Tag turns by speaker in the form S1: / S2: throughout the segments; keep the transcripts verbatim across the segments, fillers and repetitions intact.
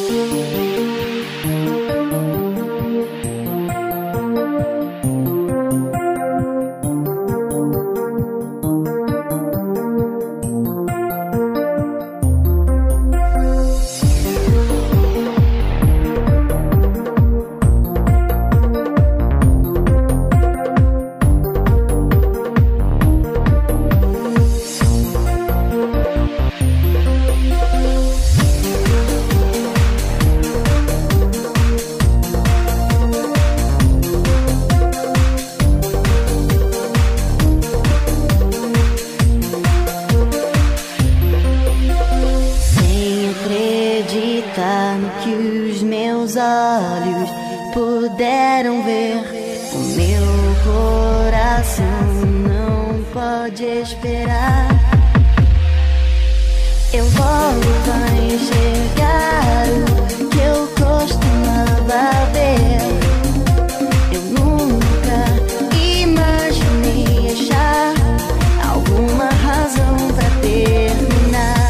S1: No que os meus olhos puderam ver, o meu coração não pode esperar. Eu volto a enxergar o que eu costumava ver. Eu nunca imaginei achar alguma razão pra terminar.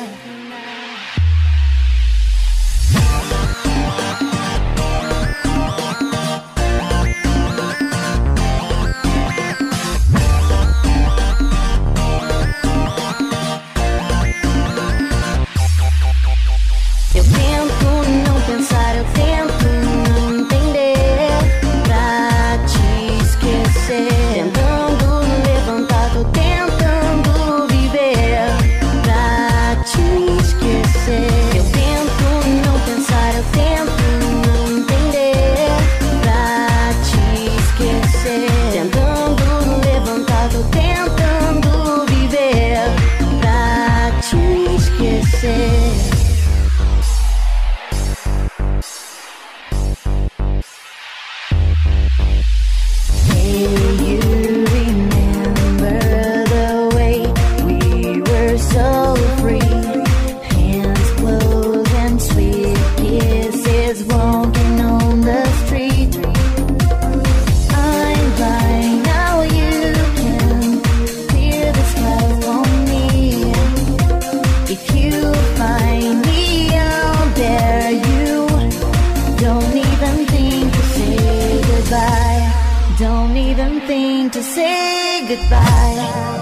S1: Eu tento não pensar, eu tento não entender, pra te esquecer. Tentando levantar, tô tentando viver, pra te esquecer. Eu tento não pensar, eu tento não entender, pra te esquecer. Tentando levantar, tô tentando viver, pra te esquecer. Don't even think to say goodbye.